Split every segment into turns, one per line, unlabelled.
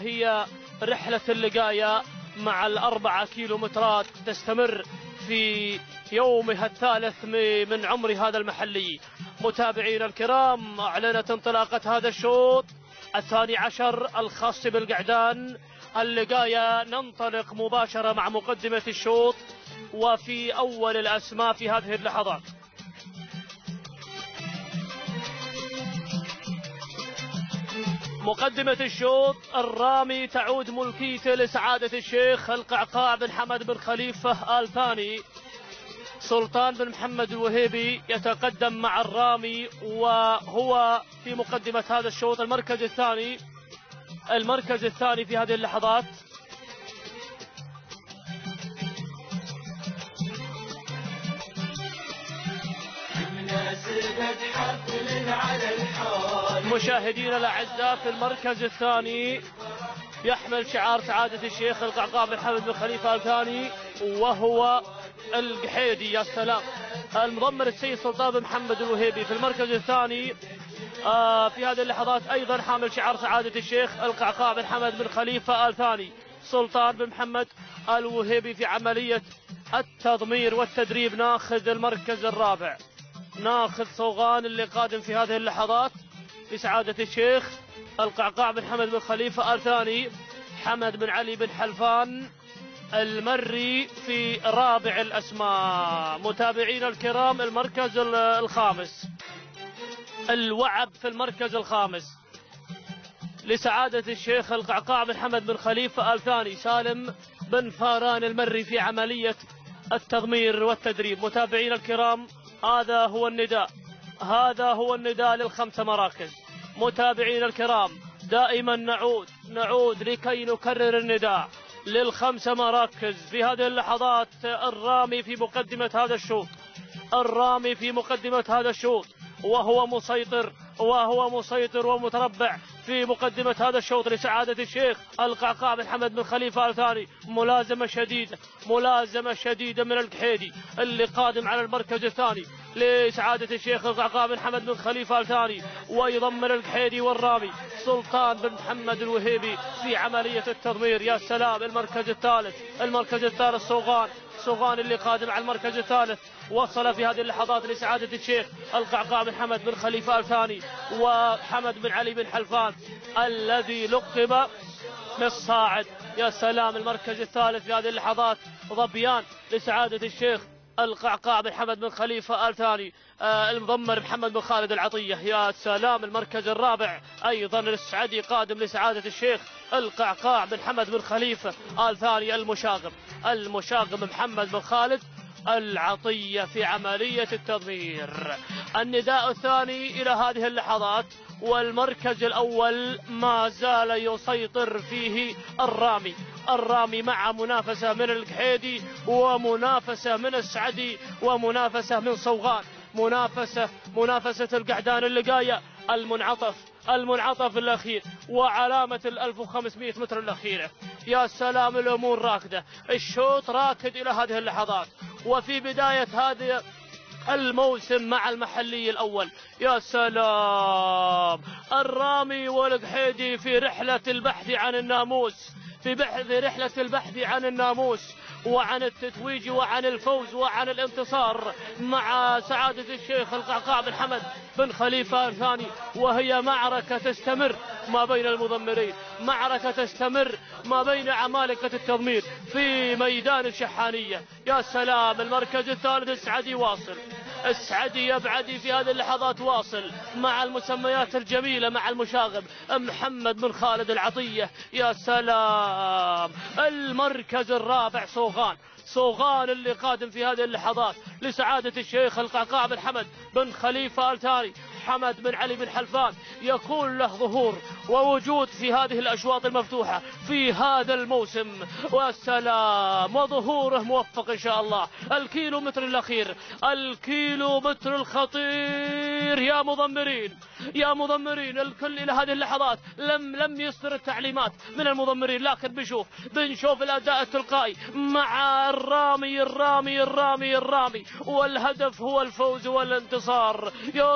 وهي رحلة اللقاية مع ال4 كيلومترات تستمر في يومها الثالث من عمر هذا المحلي. متابعينا الكرام، أعلنت انطلاقة هذا الشوط 12 الخاص بالقعدان. اللقاية ننطلق مباشرة مع مقدمة الشوط وفي أول الأسماء في هذه اللحظات. مقدمة الشوط الرامي تعود ملكيته لسعادة الشيخ القعقاع بن حمد بن خليفة آل ثاني. سلطان بن محمد الوهيبي يتقدم مع الرامي وهو في مقدمة هذا الشوط. المركز الثاني في هذه اللحظات مشاهدينا الأعزاء، في المركز الثاني يحمل شعار سعادة الشيخ القعقاع بن حمد بن خليفة آل ثاني وهو القحيدي. يا سلام، المضمر السيد سلطان بن محمد الوهيبي. في المركز الثاني في هذه اللحظات أيضا حامل شعار سعادة الشيخ القعقاع بن حمد بن خليفة آل ثاني سلطان بن محمد الوهيبي في عملية التضمير والتدريب. ناخذ المركز الرابع، ناخذ صوغان اللي قادم في هذه اللحظات لسعادة الشيخ القعقاع بن حمد بن خليفة آل ثاني حمد بن علي بن حلفان المري في رابع الأسماء. متابعينا الكرام، المركز الخامس الوعب في المركز الخامس لسعادة الشيخ القعقاع بن حمد بن خليفة آل ثاني سالم بن فاران المري في عملية التضمير والتدريب. متابعينا الكرام، هذا هو النداء لل5 مراكز. متابعينا الكرام، دائما نعود لكي نكرر النداء لل5 مراكز في هذه اللحظات. الرامي في مقدمة هذا الشوط وهو مسيطر ومتربع في مقدمة هذا الشوط لسعادة الشيخ القعقاع بن حمد بن خليفة آل ثاني. ملازمة شديدة من القحيدي اللي قادم على المركز الثاني لسعادة الشيخ القعقاع بن حمد بن خليفة آل ثاني، ويضمن القحيدي والرامي سلطان بن محمد الوهيبي في عملية التضمير. يا سلام، المركز الثالث صوغان اللي قادم على المركز الثالث. وصل في هذه اللحظات لسعادة الشيخ القعقاع بن حمد بن خليفة آل ثاني وحمد بن علي بن حلفان الذي لقب بالصاعد. يا سلام، المركز الثالث في هذه اللحظات ظبيان لسعادة الشيخ القعقاع بن حمد بن خليفة آل ثاني المضمر محمد بن خالد العطية. يا سلام، المركز الرابع أيضا السعدي قادم لسعادة الشيخ القعقاع بن حمد بن خليفة آل ثاني المشاغب محمد بن خالد العطية في عملية التضمير. النداء الثاني إلى هذه اللحظات، والمركز الأول ما زال يسيطر فيه الرامي مع منافسة من القحيدي ومنافسة من السعدي ومنافسة من صوغان، منافسة القعدان اللقاية، المنعطف الأخير وعلامة 1500 متر الأخيرة. يا سلام، الأمور راكدة، الشوط راكد إلى هذه اللحظات وفي بداية هذا الموسم مع المحلي الأول. يا سلام، الرامي والقحيدي في رحلة البحث عن الناموس وعن التتويج وعن الفوز وعن الانتصار مع سعادة الشيخ القعقاع بن حمد بن خليفة آل ثاني. وهي معركة تستمر ما بين المضمرين، معركة تستمر ما بين عمالقة التضمير في ميدان الشحانية. يا سلام، المركز الثالث السعدي يبعدي في هذه اللحظات واصل مع المسميات الجميلة مع المشاغب محمد بن خالد العطية. يا سلام، المركز الرابع صوغان اللي قادم في هذه اللحظات لسعادة الشيخ القعقاع بن حمد بن خليفة آل ثاني حمد بن علي بن حلفان يكون له ظهور ووجود في هذه الأشواط المفتوحة في هذا الموسم. والسلام، وظهوره موفق إن شاء الله. الكيلومتر الأخير، الكيلومتر الخطير يا مضمرين، يا مضمرين الكل إلى هذه اللحظات لم يصدر التعليمات من المضمرين، لكن بنشوف الأداء التلقائي مع الرامي والهدف هو الفوز والانتصار. يا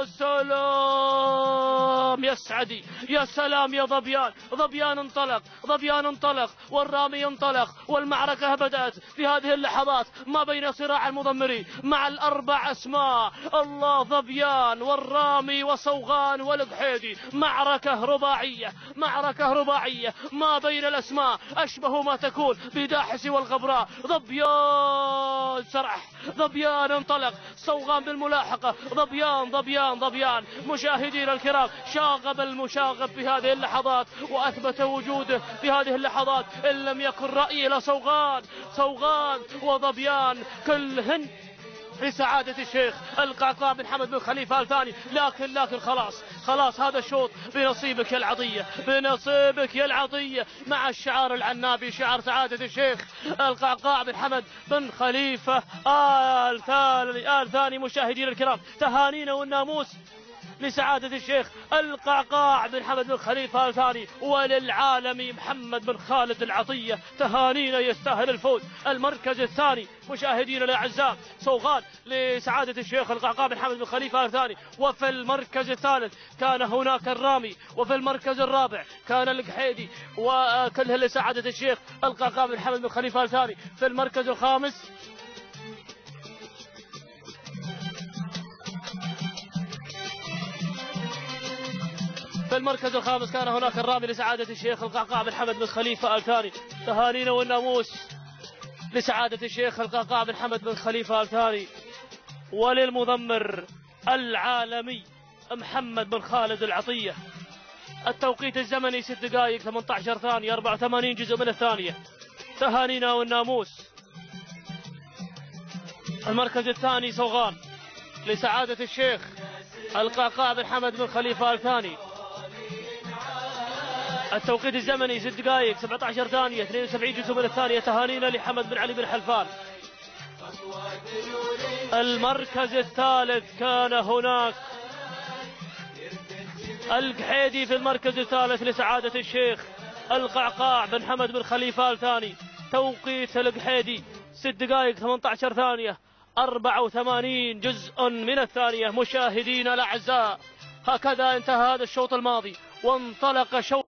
سلام يا سعدي، يا سلام يا ظبيان. ظبيان انطلق والرامي ينطلق، والمعركة بدأت في هذه اللحظات ما بين صراع المضمرين مع الأربع أسماء. الله، ظبيان والرامي وصوغان والقحيدي، معركة رباعية ما بين الأسماء أشبه ما تكون بداحس والغبراء. ظبيان سرح، ظبيان انطلق، صوغان بالملاحقة، ظبيان. مشاهدينا الكرام، شاغب المشاغب في هذه اللحظات وأثبت وجوده في هذه اللحظات، إن لم يكن رأيي لصوغان وظبيان كلهن لسعادة الشيخ القعقاع بن حمد بن خليفة آل ثاني. لكن خلاص هذا الشوط بنصيبك يا العطية، مع الشعار العنابي، شعار سعادة الشيخ القعقاع بن حمد بن خليفة آل ثاني. مشاهدينا الكرام، تهانينا والناموس لسعادة الشيخ القعقاع بن حمد بن خليفة آل ثاني، وللعالمي محمد بن خالد العطية. تهانينا، يستاهل الفوز. المركز الثاني مشاهدينا الأعزاء صوغان لسعادة الشيخ القعقاع بن حمد بن خليفة آل ثاني، وفي المركز الثالث كان هناك الرامي، وفي المركز الرابع كان القحيدي، وكلها لسعادة الشيخ القعقاع بن حمد بن خليفة آل ثاني. في المركز الخامس كان هناك الرامي لسعادة الشيخ القعقاع بن حمد بن خليفة آل ثاني. تهانينا والناموس لسعادة الشيخ القعقاع بن حمد بن خليفة آل ثاني، وللمضمر العالمي محمد بن خالد العطية. التوقيت الزمني 6 دقائق 18 ثانية 84 جزء من الثانية. تهانينا والناموس. المركز الثاني صوغان لسعادة الشيخ القعقاع بن حمد بن خليفة آل ثاني. التوقيت الزمني 6 دقائق 17 ثانية 72 جزء من الثانية. تهانينا لحمد بن علي بن حلفان. المركز الثالث كان هناك القحيدي في المركز الثالث لسعادة الشيخ القعقاع بن حمد بن خليفة آل ثاني. توقيت القحيدي 6 دقائق 18 ثانية 84 جزء من الثانية. مشاهدينا الأعزاء، هكذا انتهى هذا الشوط الماضي، وانطلق شوط